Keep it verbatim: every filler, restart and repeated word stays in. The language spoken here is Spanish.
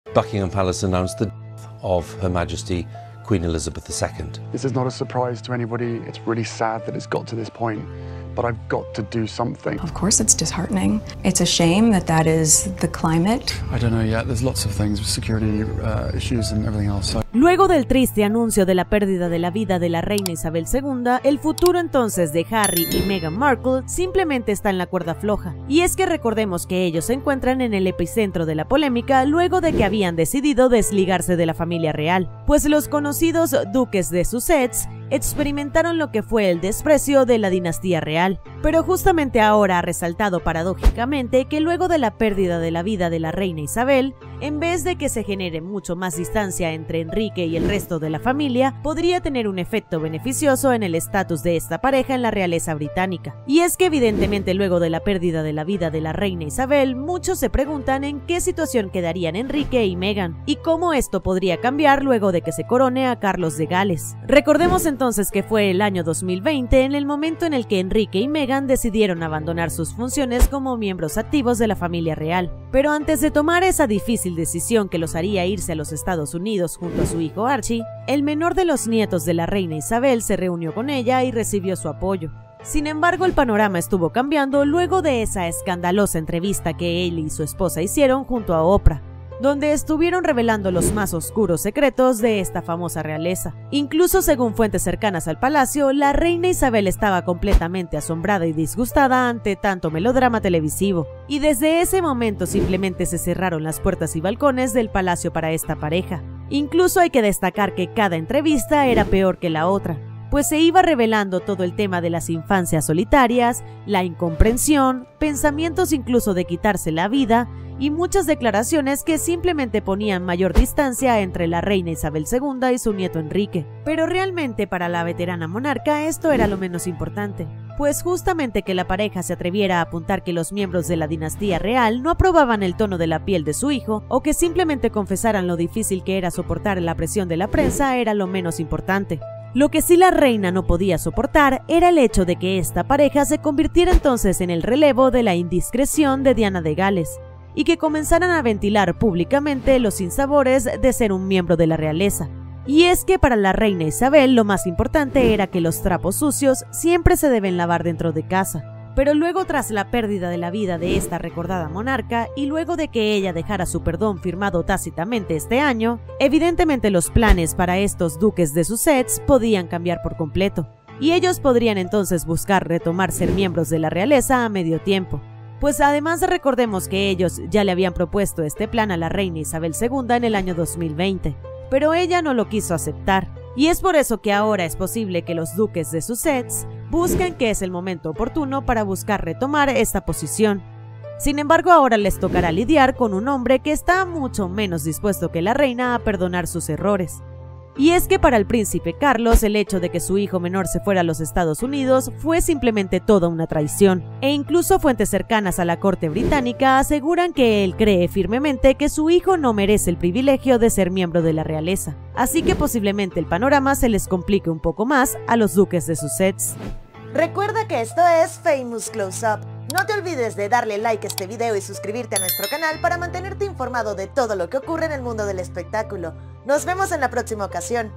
Buckingham Palace announced the death of Her Majesty Queen Elizabeth the Second. This is not a surprise to anybody. It's really sad that it's got to this point, but I've got to do something. Of course it's disheartening. It's a shame that that is the climate. I don't know yet. There's lots of things with security uh, issues and everything else. So. Luego del triste anuncio de la pérdida de la vida de la reina Isabel segunda, el futuro entonces de Harry y Meghan Markle simplemente está en la cuerda floja. Y es que recordemos que ellos se encuentran en el epicentro de la polémica luego de que habían decidido desligarse de la familia real, pues los conocidos duques de Sussex experimentaron lo que fue el desprecio de la dinastía real. Pero justamente ahora ha resaltado paradójicamente que luego de la pérdida de la vida de la reina Isabel, en vez de que se genere mucho más distancia entre Enrique y el resto de la familia, podría tener un efecto beneficioso en el estatus de esta pareja en la realeza británica. Y es que evidentemente luego de la pérdida de la vida de la reina Isabel, muchos se preguntan en qué situación quedarían Enrique y Meghan, y cómo esto podría cambiar luego de que se corone a Carlos de Gales. Recordemos entonces que fue el año dos mil veinte en el momento en el que Enrique y Meghan decidieron abandonar sus funciones como miembros activos de la familia real. Pero antes de tomar esa difícil decisión que los haría irse a los Estados Unidos junto a su hijo Archie, el menor de los nietos de la reina Isabel se reunió con ella y recibió su apoyo. Sin embargo, el panorama estuvo cambiando luego de esa escandalosa entrevista que él y su esposa hicieron junto a Oprah, donde estuvieron revelando los más oscuros secretos de esta famosa realeza. Incluso según fuentes cercanas al palacio, la reina Isabel estaba completamente asombrada y disgustada ante tanto melodrama televisivo, y desde ese momento simplemente se cerraron las puertas y balcones del palacio para esta pareja. Incluso hay que destacar que cada entrevista era peor que la otra, pues se iba revelando todo el tema de las infancias solitarias, la incomprensión, pensamientos incluso de quitarse la vida, y muchas declaraciones que simplemente ponían mayor distancia entre la reina Isabel segunda y su nieto Enrique. Pero realmente para la veterana monarca esto era lo menos importante, pues justamente que la pareja se atreviera a apuntar que los miembros de la dinastía real no aprobaban el tono de la piel de su hijo, o que simplemente confesaran lo difícil que era soportar la presión de la prensa, era lo menos importante. Lo que sí la reina no podía soportar era el hecho de que esta pareja se convirtiera entonces en el relevo de la indiscreción de Diana de Gales, y que comenzaran a ventilar públicamente los sinsabores de ser un miembro de la realeza. Y es que para la reina Isabel lo más importante era que los trapos sucios siempre se deben lavar dentro de casa. Pero luego, tras la pérdida de la vida de esta recordada monarca y luego de que ella dejara su perdón firmado tácitamente este año, evidentemente los planes para estos duques de Sussex podían cambiar por completo, y ellos podrían entonces buscar retomar ser miembros de la realeza a medio tiempo. Pues además recordemos que ellos ya le habían propuesto este plan a la reina Isabel segunda en el año dos mil veinte, pero ella no lo quiso aceptar, y es por eso que ahora es posible que los duques de Sussex busquen que es el momento oportuno para buscar retomar esta posición. Sin embargo, ahora les tocará lidiar con un hombre que está mucho menos dispuesto que la reina a perdonar sus errores. Y es que para el príncipe Carlos, el hecho de que su hijo menor se fuera a los Estados Unidos fue simplemente toda una traición, e incluso fuentes cercanas a la corte británica aseguran que él cree firmemente que su hijo no merece el privilegio de ser miembro de la realeza, así que posiblemente el panorama se les complique un poco más a los duques de Sussex. Recuerda que esto es Famous Close Up. No te olvides de darle like a este video y suscribirte a nuestro canal para mantenerte informado de todo lo que ocurre en el mundo del espectáculo. Nos vemos en la próxima ocasión.